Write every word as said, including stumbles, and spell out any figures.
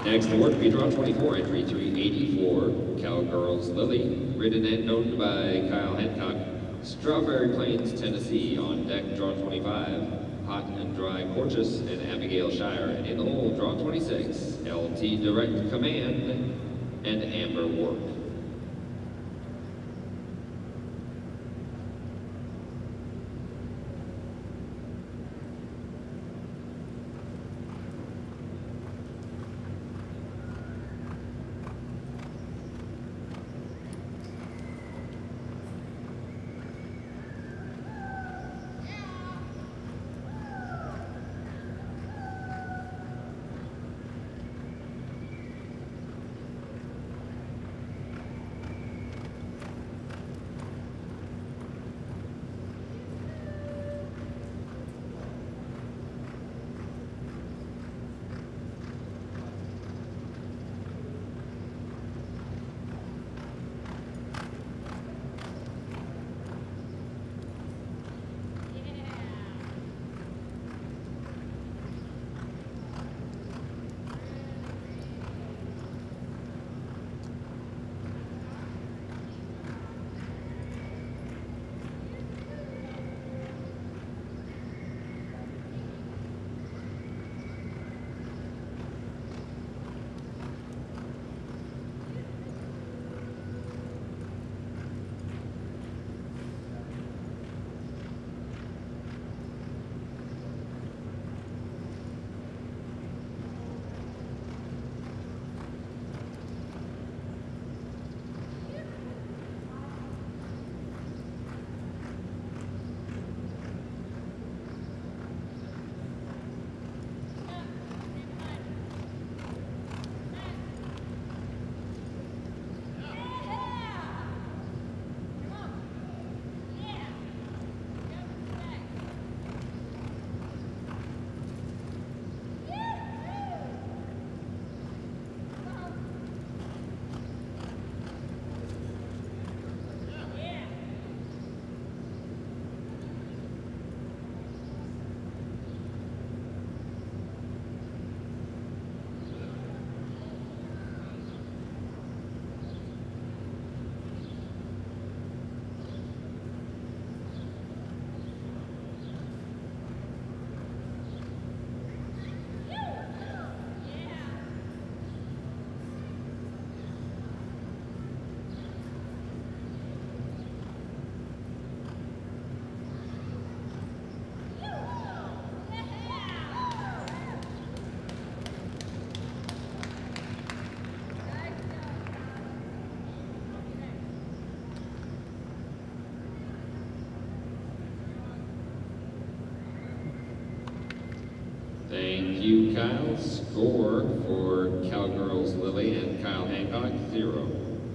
Next award to be draw twenty-four, entry three eighty-four, Cowgirls Lily, ridden and owned by Kyle Hancock. Strawberry Plains, Tennessee, on deck, draw twenty-five, Hot and Dry Porches and Abigail Shire, and in the hole, draw twenty-six, L T Direct Command and Amber Work. Thank you, Kyle. Score for Cowgirls Lily and Kyle Hancock, zero.